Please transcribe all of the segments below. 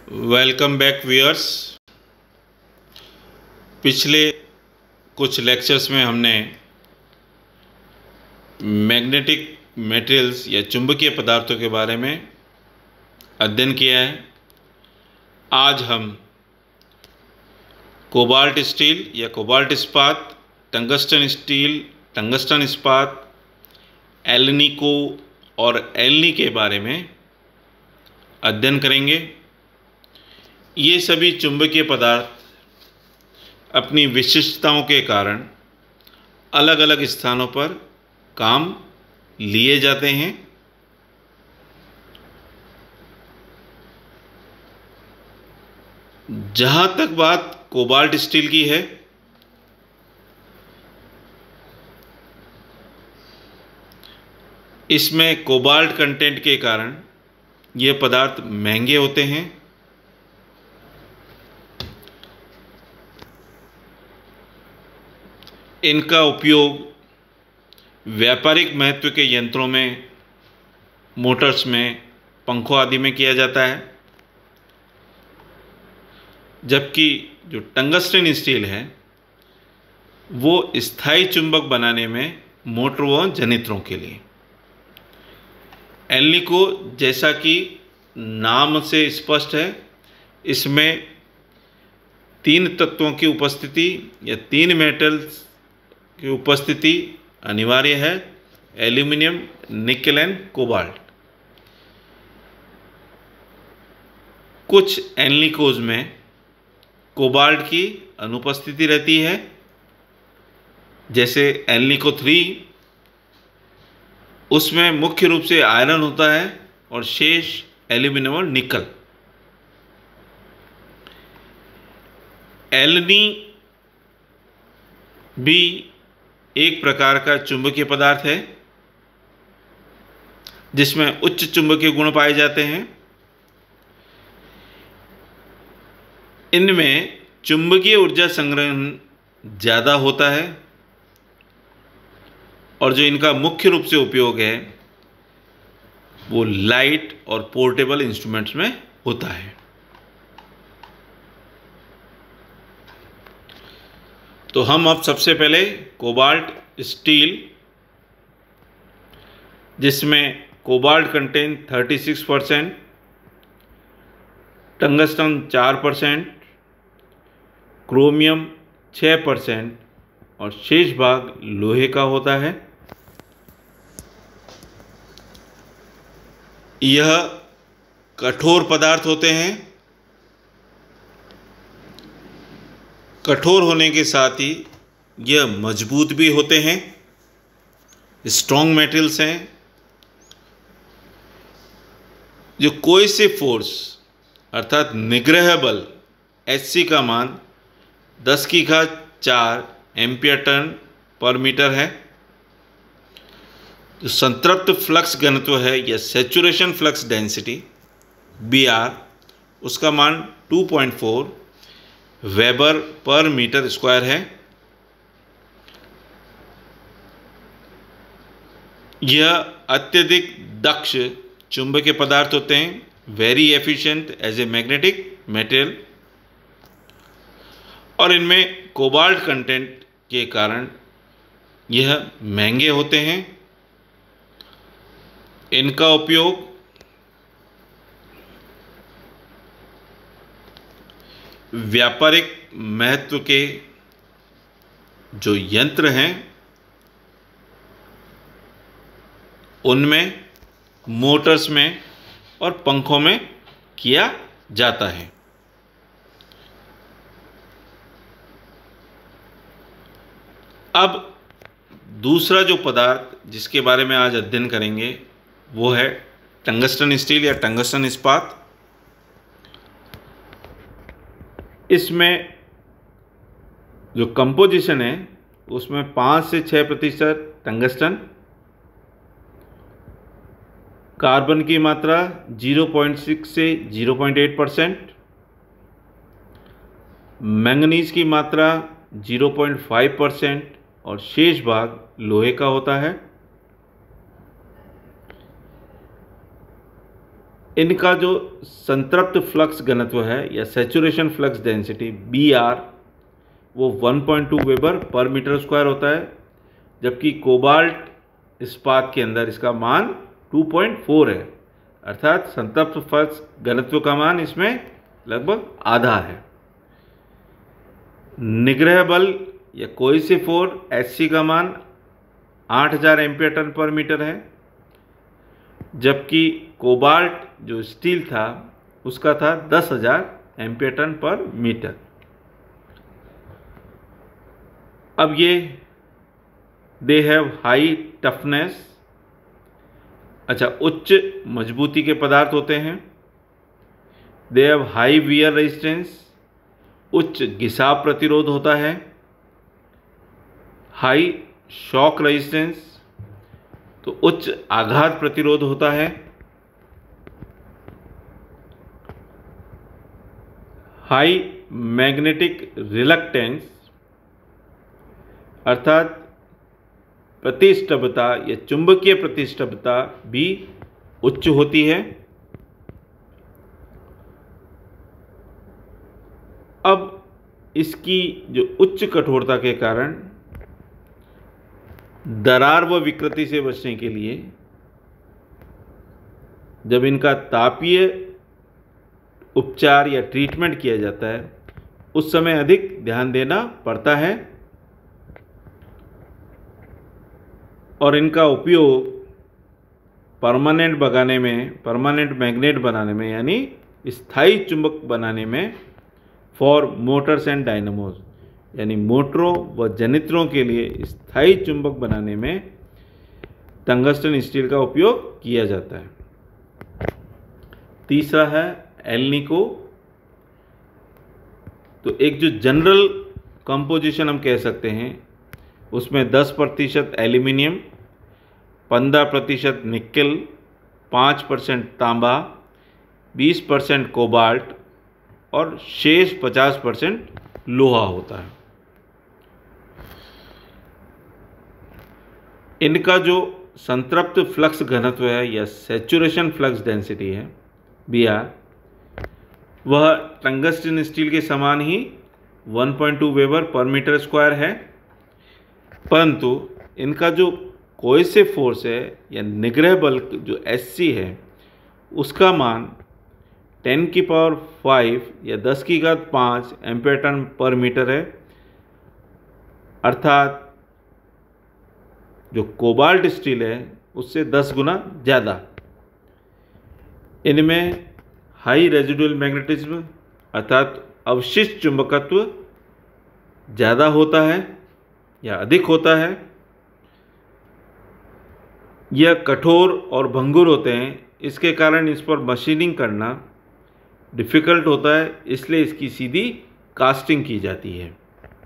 Welcome back viewers. पिछले कुछ lectures में हमने मैग्नेटिक मटेरियल्स या चुंबकीय पदार्थों के बारे में अध्ययन किया है। आज हम कोबाल्ट स्टील या कोबाल्ट इस्पात, टंगस्टन स्टील, टंगस्टन इस्पात, एल्निको और एल्नी के बारे में अध्ययन करेंगे। ये सभी चुंबकीय पदार्थ अपनी विशिष्टताओं के कारण अलग अलग स्थानों पर काम लिए जाते हैं। जहाँ तक बात कोबाल्ट स्टील की है, इसमें कोबाल्ट कंटेंट के कारण ये पदार्थ महंगे होते हैं। इनका उपयोग व्यापारिक महत्व के यंत्रों में, मोटर्स में, पंखों आदि में किया जाता है। जबकि जो टंगस्टन स्टील है वो स्थायी चुंबक बनाने में मोटर व जनित्रों के लिए। एल्निको, जैसा कि नाम से स्पष्ट है, इसमें तीन तत्वों की उपस्थिति या तीन मेटल्स की उपस्थिति अनिवार्य है: एल्यूमिनियम, निकेल एंड कोबाल्ट। कुछ एल्निकोज में कोबाल्ट की अनुपस्थिति रहती है, जैसे एल्निको 3, उसमें मुख्य रूप से आयरन होता है और शेष एल्यूमिनियम और निकल। एल्नी भी एक प्रकार का चुंबकीय पदार्थ है जिसमें उच्च चुंबकीय गुण पाए जाते हैं। इनमें चुंबकीय ऊर्जा संग्रहण ज़्यादा होता है और जो इनका मुख्य रूप से उपयोग है वो लाइट और पोर्टेबल इंस्ट्रूमेंट्स में होता है। तो हम अब सबसे पहले कोबाल्ट स्टील, जिसमें कोबाल्ट कंटेंट 36%, टंगस्टन 4%, क्रोमियम 6% और शेष भाग लोहे का होता है। यह कठोर पदार्थ होते हैं। कठोर होने के साथ ही यह मजबूत भी होते हैं, स्ट्रॉन्ग मेटल्स हैं। जो कोएसिव फोर्स अर्थात निग्रह बल Hc का मान 10⁴ एम्पियर टर्न पर मीटर है। जो संतृप्त फ्लक्स घनत्व है या सैचुरेशन फ्लक्स डेंसिटी Br, उसका मान 2.4 वेबर पर मीटर स्क्वायर है। यह अत्यधिक दक्ष चुंबकीय पदार्थ होते हैं, very efficient as a magnetic material, और इनमें कोबाल्ट कंटेंट के कारण यह महंगे होते हैं। इनका उपयोग व्यापारिक महत्व के जो यंत्र हैं उनमें, मोटर्स में और पंखों में किया जाता है। अब दूसरा जो पदार्थ जिसके बारे में आज अध्ययन करेंगे वो है टंगस्टन स्टील या टंगस्टन इस्पात। इसमें जो कंपोजिशन है उसमें 5 से 6% टंगस्टन, कार्बन की मात्रा 0.6 से 0.8%, मैंगनीज की मात्रा 0.5% और शेष भाग लोहे का होता है। इनका जो संतृप्त फ्लक्स घनत्व है या सैचुरेशन फ्लक्स डेंसिटी BR वो 1.2 वेबर पर मीटर स्क्वायर होता है, जबकि कोबाल्ट इस्पात के अंदर इसका मान 2.4 है, अर्थात संतृप्त फ्लक्स घनत्व का मान इसमें लगभग आधा है। निग्रह बल या कोएसिव फोर्स Hc का मान 8000 एम्पीयर टन पर मीटर है, जबकि कोबाल्ट जो स्टील था उसका था 10,000 एम्पीयर टन पर मीटर। अब ये दे हैव हाई टफनेस, अच्छा उच्च मजबूती के पदार्थ होते हैं। They have high wear resistance, उच्च घिसाव प्रतिरोध होता है। हाई शॉक रेजिस्टेंस, तो उच्च आघात प्रतिरोध होता है। हाई मैग्नेटिक रिलक्टेंस, अर्थात प्रतिष्ठिता या चुंबकीय प्रतिष्ठिता भी उच्च होती है। अब इसकी जो उच्च कठोरता के कारण दरार व विकृति से बचने के लिए जब इनका तापीय उपचार या ट्रीटमेंट किया जाता है उस समय अधिक ध्यान देना पड़ता है, और इनका उपयोग परमानेंट मैग्नेट बनाने में यानी स्थायी चुंबक बनाने में फॉर मोटर्स एंड डायनामोज, यानी मोटरों व जनरेटरों के लिए स्थायी चुंबक बनाने में टंगस्टन स्टील का उपयोग किया जाता है। तीसरा है एल्निको। तो एक जो जनरल कंपोजिशन हम कह सकते हैं उसमें 10% एल्यूमिनियम, 15% निकेल, 5% तांबा, 20% कोबाल्ट और शेष 50% लोहा होता है। इनका जो संतृप्त फ्लक्स घनत्व है या सैचुरेशन फ्लक्स डेंसिटी है BR, वह टंगस्टन स्टील के समान ही 1.2 वेबर पर मीटर स्क्वायर है, परंतु इनका जो कोएसिव फोर्स है या निग्रह बल जो Hc है उसका मान 10⁵ या 10⁵5 एम्पीयर टन पर मीटर है, अर्थात जो कोबाल्ट स्टील है उससे 10 गुना ज़्यादा। इनमें हाई रेजिडुअल मैग्नेटिज्म अर्थात अवशिष्ट चुंबकत्व ज़्यादा होता है या अधिक होता है। यह कठोर और भंगुर होते हैं, इसके कारण इस पर मशीनिंग करना डिफ़िकल्ट होता है, इसलिए इसकी सीधी कास्टिंग की जाती है।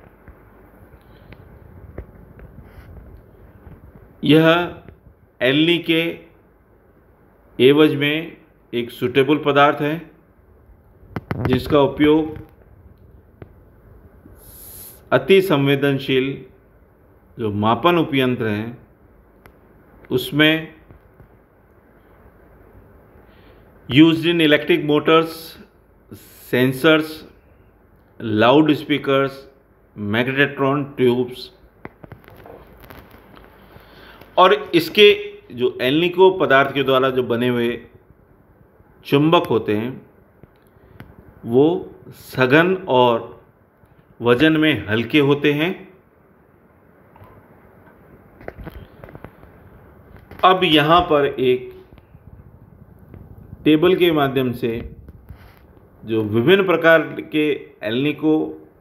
यह एल्नी के एवज में एक सूटेबल पदार्थ है जिसका उपयोग अति संवेदनशील जो मापन उपयंत्र हैं उसमें used in electric motors, sensors, loud speakers, magnetron tubes, और इसके जो एल्निको पदार्थ के द्वारा जो बने हुए चुंबक होते हैं वो सघन और वजन में हल्के होते हैं। अब यहाँ पर एक टेबल के माध्यम से जो विभिन्न प्रकार के एल्निको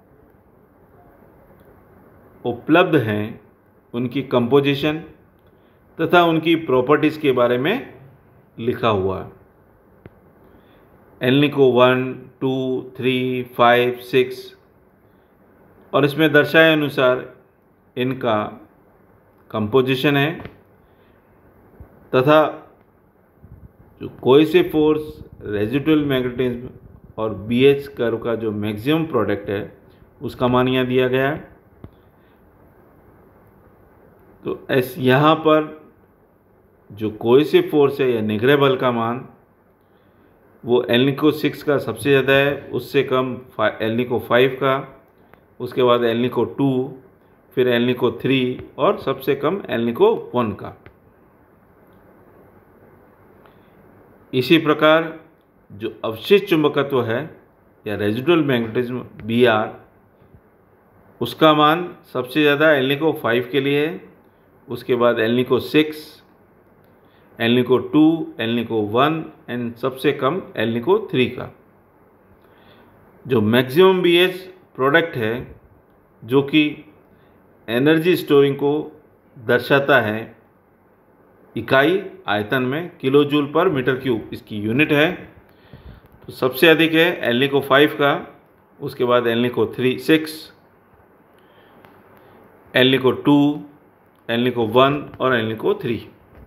उपलब्ध हैं उनकी कंपोजिशन तथा उनकी प्रॉपर्टीज़ के बारे में लिखा हुआ है। एल्निको 1, 2, 3, 5, 6 और इसमें दर्शाए अनुसार इनका कंपोजिशन है तथा जो कोएसिव फोर्स, रेजिडुअल मैग्नेटिज्म और BH कर्व का जो मैक्सिमम प्रोडक्ट है उसका मान यहाँ दिया गया है। तो यहाँ पर जो कोएसिव फोर्स है या निग्रह बल का मान वो एल्निको 6 का सबसे ज़्यादा है, उससे कम एल्निको 5 का, उसके बाद एल्निको 2, फिर एल्निको 3 और सबसे कम एल्निको 1 का। इसी प्रकार जो अवशिष्ट चुंबकत्व है या रेजिडुअल मैग्नेटिज्म BR, उसका मान सबसे ज़्यादा एल्निको 5 के लिए है, उसके बाद एल्निको 6, एल्निको 2, एल्निको 1 एंड सबसे कम एल्निको 3 का। जो मैक्सिमम BH प्रोडक्ट है जो कि एनर्जी स्टोरिंग को दर्शाता है इकाई आयतन में, किलो जूल पर मीटर क्यूब इसकी यूनिट है, तो सबसे अधिक है एल्निको 5 का, उसके बाद एल्निको 6, एल्निको 2, एल्निको 1 और एल्निको 3।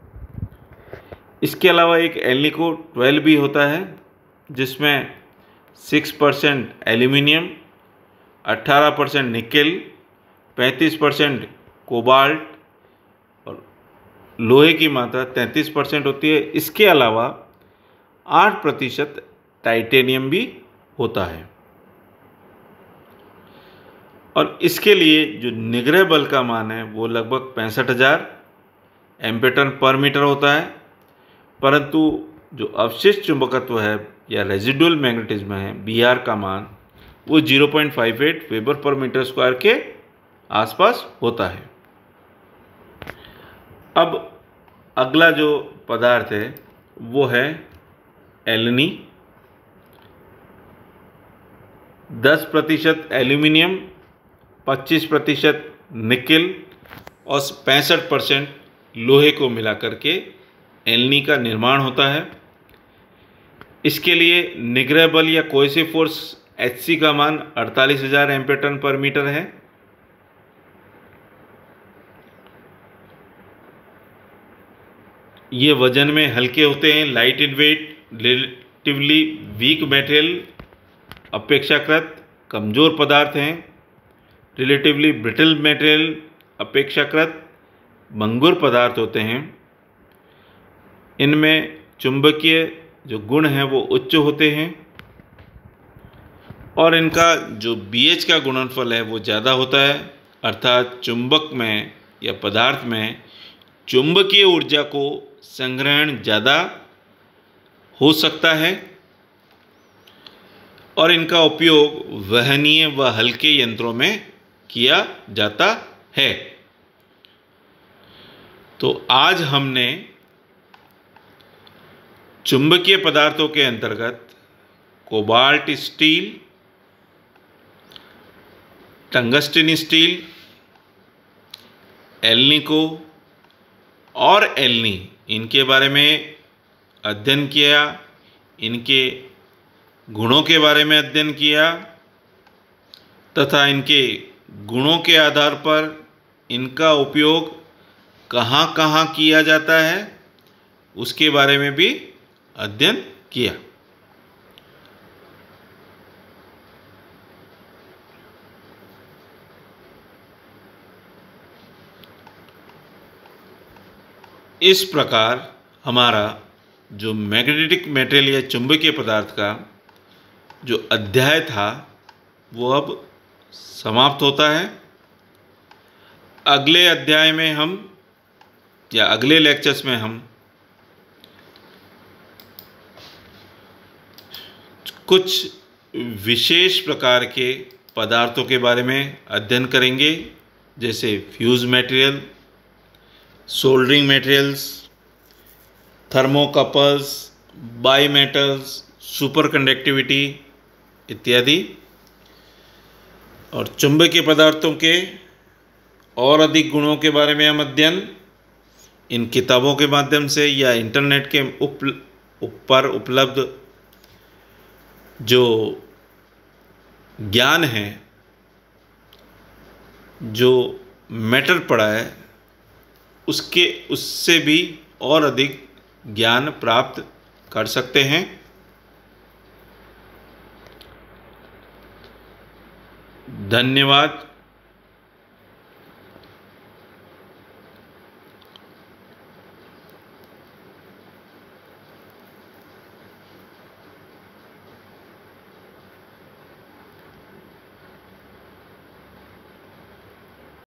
इसके अलावा एक एल्निको 12 भी होता है जिसमें 6% एल्यूमिनियम, 18% निकेल, 35% कोबाल्ट और लोहे की मात्रा 33% होती है। इसके अलावा 8% टाइटेनियम भी होता है। और इसके लिए जो निग्रह बल का मान है वो लगभग 65,000 एम्पेटन पर मीटर होता है, परंतु जो अवशिष्ट चुंबकत्व है या रेजिडुअल मैग्नेटिज्म है BR का मान वो 0.58 वेबर पर मीटर स्क्वायर के आसपास होता है। अब अगला जो पदार्थ है वो है एल्नी। 10% एल्यूमिनियम, 25% निकेल और 65% लोहे को मिलाकर के एल्नी का निर्माण होता है। इसके लिए निग्रह बल या कोएसिव फोर्स Hc का मान 48,000 एम्पेटन पर मीटर है। ये वजन में हल्के होते हैं, light in weight, relatively weak material, अपेक्षाकृत कमज़ोर पदार्थ हैं, रिलेटिवली ब्रिटल मेटेरियल, अपेक्षाकृत भंगुर पदार्थ होते हैं। इनमें चुंबकीय जो गुण हैं वो उच्च होते हैं और इनका जो BH का गुणनफल है वो ज़्यादा होता है, अर्थात चुंबक में या पदार्थ में चुंबकीय ऊर्जा को संग्रहण ज़्यादा हो सकता है और इनका उपयोग वहनीय व हल्के यंत्रों में किया जाता है। तो आज हमने चुंबकीय पदार्थों के अंतर्गत cobalt steel, tungsten steel, alnico और एल्नी, इनके बारे में अध्ययन किया, इनके गुणों के बारे में अध्ययन किया तथा इनके गुणों के आधार पर इनका उपयोग कहाँ कहाँ किया जाता है उसके बारे में भी अध्ययन किया। इस प्रकार हमारा जो मैग्नेटिक मटेरियल या चुंबकीय पदार्थ का जो अध्याय था वो अब समाप्त होता है। अगले अध्याय में हम या अगले लेक्चर्स में हम कुछ विशेष प्रकार के पदार्थों के बारे में अध्ययन करेंगे, जैसे fuse material, soldering materials, thermocouples, bimetals, superconductivity इत्यादि। और चुंबकीय पदार्थों के और अधिक गुणों के बारे में हम अध्ययन इन किताबों के माध्यम से या इंटरनेट के ऊपर उपलब्ध जो ज्ञान है, जो मैटर पड़ा है, उससे भी और अधिक ज्ञान प्राप्त कर सकते हैं। धन्यवाद।